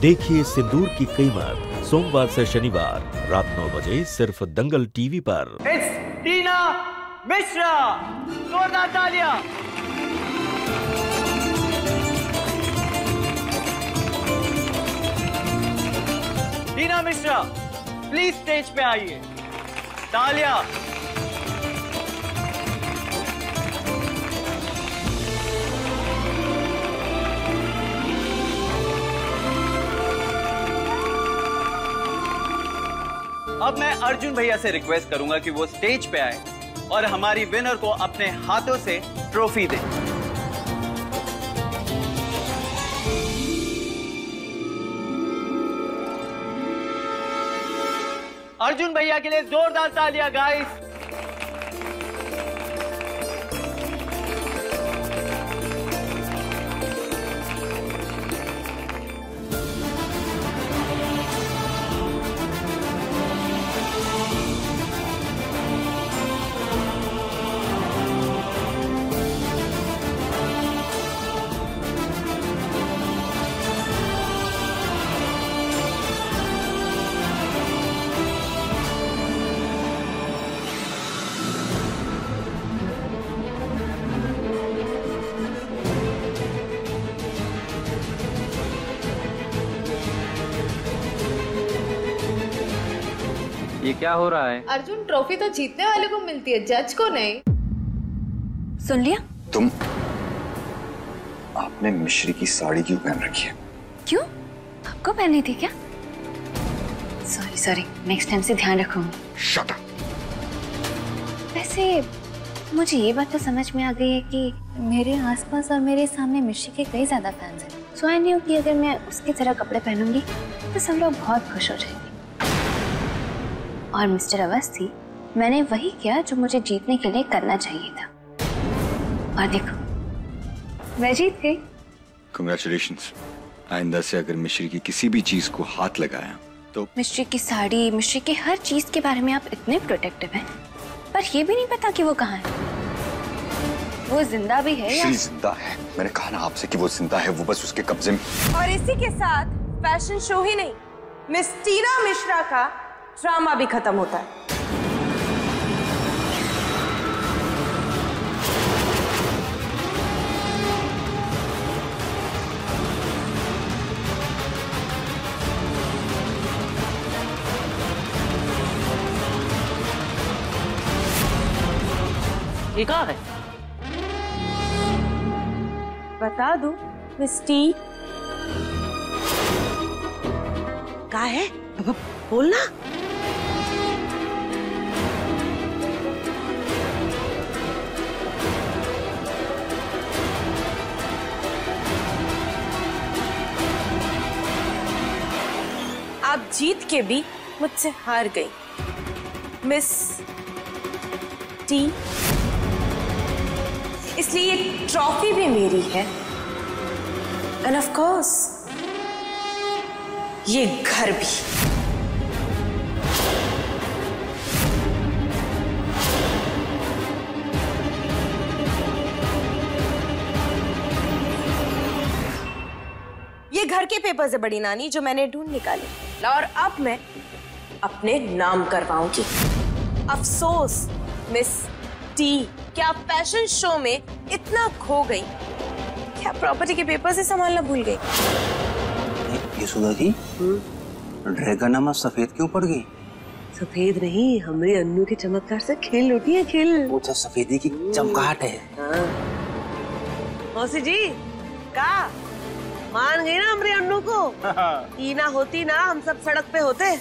देखिए सिंदूर की कीमत सोमवार से शनिवार रात 9 बजे सिर्फ दंगल टीवी पर। It's टीना मिश्रा, जोरदार तालियां। टीना मिश्रा प्लीज स्टेज पे आइए। तालियां। अब मैं अर्जुन भैया से रिक्वेस्ट करूंगा कि वो स्टेज पे आए और हमारी विनर को अपने हाथों से ट्रॉफी दें। अर्जुन भैया के लिए जोरदार तालियां गाइस। ये क्या हो रहा है? अर्जुन, ट्रॉफी तो जीतने वाले को मिलती है, जज को नहीं। सुन लिया? तुम आपने मिश्री की साड़ी क्यों पहन रखी है? क्यों? आपको पहनी थी क्या? सॉरी, नेक्स्ट टाइम से ध्यान रखूंगी। Shut up. वैसे मुझे ये बात तो समझ में आ गई है कि मेरे आसपास और मेरे सामने मिश्री के कई ज्यादा फैंस हैं। सो आई न्यू कि अगर मैं उसकी तरह कपड़े पहनूंगी तो सब लोग बहुत खुश हो जाएंगे। और मिस्टर अवस्थी, मैंने वही किया जो मुझे जीतने के लिए करना चाहिए था, और देखो मैं जीत गई। Congratulations। आइंदा से अगर मिश्री की किसी भी चीज को हाथ लगाया तो मिश्री की साड़ी, मिश्री की हर चीज के बारे में आप इतने प्रोटेक्टिव हैं, पर ये भी नहीं पता कि वो कहाँ है। वो जिंदा भी है या? मिश्री जिंदा है। मैंने कहा ना आपसे कि वो जिंदा है, वो बस उसके कब्जे में। और इसी के साथ फैशन शो ही नहीं, मिस टीना मिश्रा का ड्रामा भी खत्म होता है। ये कहाँ है? बता दो मिस टी। कहाँ है? बोलना। आप जीत के भी मुझसे हार गई मिस टी, इसलिए ये ट्रॉफी भी मेरी है, एंड ऑफ कोर्स ये घर भी। ये घर के पेपर्स है बड़ी नानी, जो मैंने ढूंढ निकाले, और अब मैं अपने नाम करवाऊंगी। अफसोस मिस टी, क्या आप फैशन शो में इतना खो गई, क्या प्रॉपर्टी के पेपर से संभालना भूल गई? ये सुधा जी, ड्रैगन सफेद क्यों पड़ गई? सफेद नहीं, हमारे अन्नू के चमत्कार से खेल उठी है। खेल वो तो सफेदी की चमकाहट है। मौसी जी का मान गई ना हमारे अन्नू को। टीना होती ना, हम सब सड़क पे होते।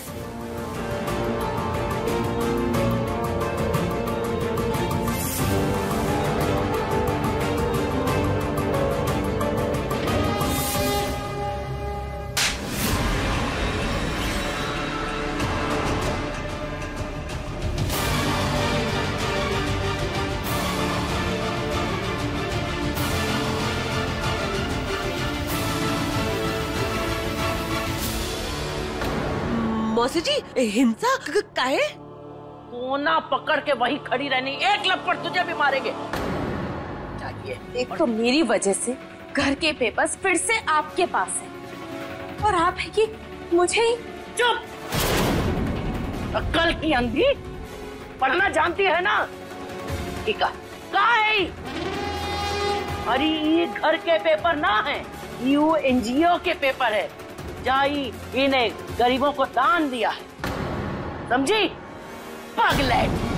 मौसी जी, हिंसा काहे? कोना पकड़ के वही खड़ी रहनी, एक लपड़ तुझे भी मारेंगे। चाहिए। एक तो मेरी वजह से घर के पेपर्स फिर से आपके पास है, और आप है कि मुझे ही। चुप! अक्ल की अंधी, पढ़ना जानती है ना? ठीक है, कहाँ है? अरे ये घर के पेपर ना है, यू एनजीओ के पेपर है। जाई इन्हें गरीबों को दान दिया है, समझी? पागलेट।